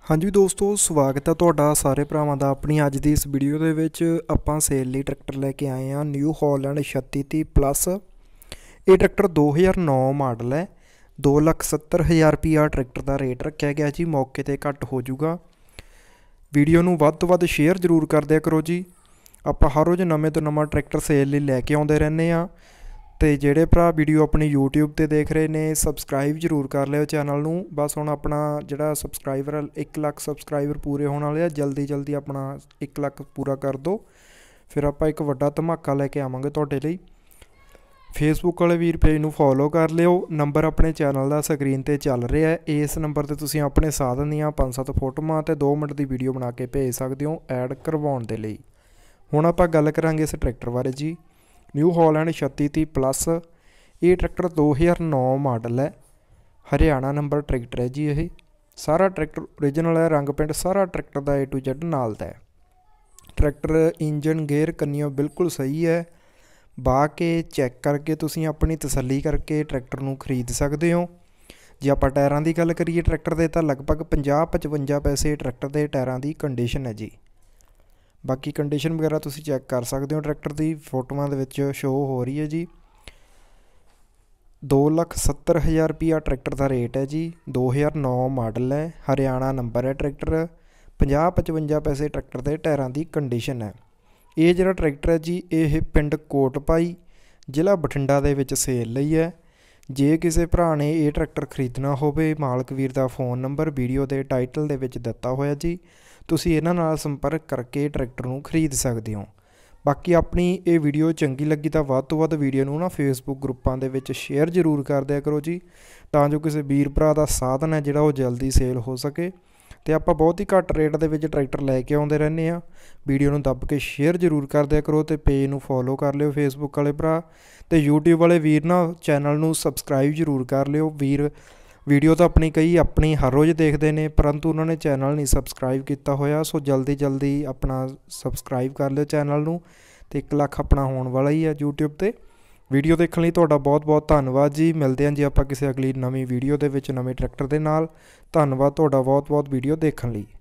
हाँ जी दोस्तों, स्वागत है तुहाडा सारे भरावां दा अपनी अज दी इस वीडियो दे विच आपां सेल लई ट्रैक्टर लैके आए हैं न्यू हॉलैंड 3630 प्लस। ये ट्रैक्टर 2009 मॉडल है। 2,70,000 रुपया ट्रैक्टर का रेट रखा गया जी। मौके ते घट हो जूगा। वीडियो नूं वध तो वध शेयर जरूर कर दिया करो जी। आपां हर रोज़ नवें तो नवां ट्रैक्टर सेल लई लैके आउंदे रहने आ। तो जेडे भरा वीडियो अपनी यूट्यूब ते देख रहे ने सबसक्राइब जरूर कर लियो चैनल नूं। बस हुण अपना जिहड़ा सबसक्राइबर 1 लाख सबसक्राइबर पूरे होने वाले आ, जल्दी जल्दी अपना 1 लाख पूरा कर दो। फिर आपां एक वड्डा धमाका लैके आवांगे तुहाडे लई। फेसबुक वाले वीर पेज नूं फॉलो कर लियो। नंबर अपने चैनल का स्क्रीन ते चल रहा है। इस नंबर ते तुसीं अपने साधन दीआं 5-7 फोटोआं ते 2 मिनट की वीडियो बना के भेज सकते हो ऐड करवाउण दे लई। हुण आपां गल करांगे इस ट्रैक्टर बारे जी। New Holland 3630 plus. ये ट्रैक्टर 2009 मॉडल है। हरियाणा नंबर ट्रैक्टर है जी। ये सारा ट्रैक्टर ओरिजिनल है। रंग पेंट सारा ट्रैक्टर का A to Z नाल दा है। ट्रैक्टर इंजन गेयर कन्नियों बिल्कुल सही है। बाह के चैक करके तुसीं अपनी तसल्ली करके ट्रैक्टर नूं खरीद सकते हो। जे आपां टायरां की गल करिए ट्रैक्टर के तो लगभग 50-55 पैसे ट्रैक्टर के टायरां की कंडीशन है जी। बाकी कंडीशन वगैरह तुसीं चैक कर सकते हो। ट्रैक्टर की फोटोआं दे विच शो हो रही है जी। 2,70,000 रुपया ट्रैक्टर का रेट है जी। 2009 मॉडल है। हरियाणा नंबर है ट्रैक्टर। 50-55 पैसे ट्रैक्टर के टायरां की कंडीशन है। ये जिहड़ा ट्रैक्टर है जी, ये पिंड कोटपाई जिला बठिंडा दे विच सेल लई है। जे किसी भरा ने ये ट्रैक्टर खरीदना होवे, मालक वीर का फोन नंबर वीडियो के टाइटल दे विच दिता होया जी। तुसीं इन्हां नाल संपर्क करके ट्रैक्टर नूं खरीद सकते हो। बाकी अपनी ये वीडियो चंगी लगी तो वध तो वध वीडियो नूं ना फेसबुक ग्रुपां दे विच शेयर जरूर कर दिया करो जी, तां जो किसी वीर भरा का साधन है जिहड़ा वो जल्दी सेल हो सके। तो आपां बहुत ही घट रेट दे विच ट्रैक्टर लैके आउंदे रहने आ। वीडियो नूं दब के शेयर जरूर कर दिया करो। तो पेज नूं फॉलो कर लियो फेसबुक वाले भरा। तो यूट्यूब वाले वीर ना चैनल नूं सबसक्राइब जरूर कर लियो। वीर वीडियो तो अपनी हर रोज़ देखते हैं, परंतु उन्होंने चैनल नहीं सबसक्राइब किया होया। सो जल्दी जल्दी अपना सबसक्राइब कर लियो चैनल नूं। तो 1 लाख अपना होने वाला ही है यूट्यूब ते। वीडियो देखने लई तुहाडा बहुत बहुत धन्नवाद जी। मिलते हैं जी आपां किसी अगली नवीं वीडियो दे विच नवें ट्रैक्टर दे नाल। धन्नवाद तुहाडा बहुत बहुत वीडियो देखने लई।